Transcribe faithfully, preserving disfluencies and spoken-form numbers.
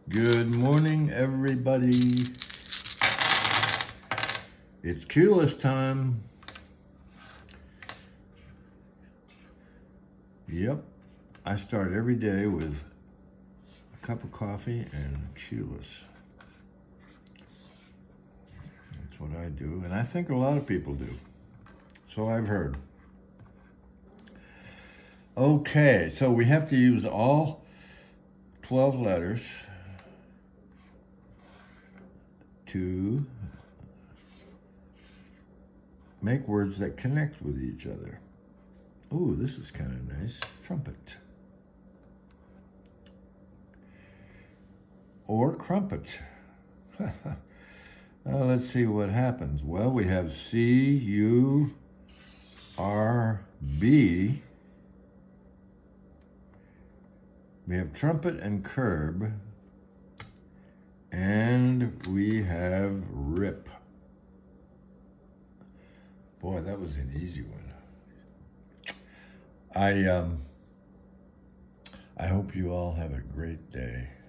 Good morning, everybody. It's Q-less time. Yep, I start every day with a cup of coffee and Q-less. That's what I do, and I think a lot of people do. So I've heard. Okay, so we have to use all twelve letters to make words that connect with each other. Ooh, this is kind of nice. Trumpet. Or crumpet. Well, let's see what happens. Well, we have C U R B. We have trumpet and curb. And we have rip. Boy, that was an easy one. I um I hope you all have a great day.